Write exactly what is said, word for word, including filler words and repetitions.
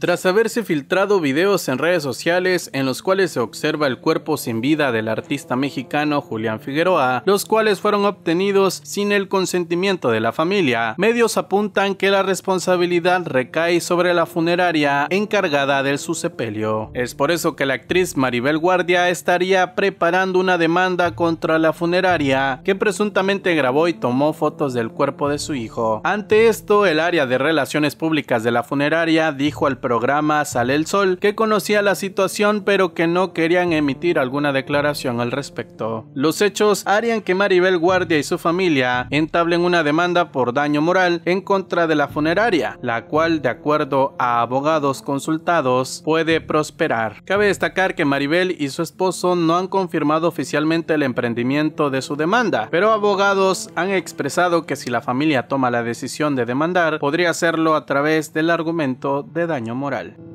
Tras haberse filtrado videos en redes sociales en los cuales se observa el cuerpo sin vida del artista mexicano Julián Figueroa, los cuales fueron obtenidos sin el consentimiento de la familia, medios apuntan que la responsabilidad recae sobre la funeraria encargada de su sepelio. Es por eso que la actriz Maribel Guardia estaría preparando una demanda contra la funeraria que presuntamente grabó y tomó fotos del cuerpo de su hijo. Ante esto, el área de relaciones públicas de la funeraria dijo al programa Sale el Sol que conocía la situación pero que no querían emitir alguna declaración al respecto. Los hechos harían que Maribel Guardia y su familia entablen una demanda por daño moral en contra de la funeraria, la cual, de acuerdo a abogados consultados, puede prosperar. Cabe destacar que Maribel y su esposo no han confirmado oficialmente el emprendimiento de su demanda, pero abogados han expresado que si la familia toma la decisión de demandar, podría hacerlo a través del argumento de daño moral.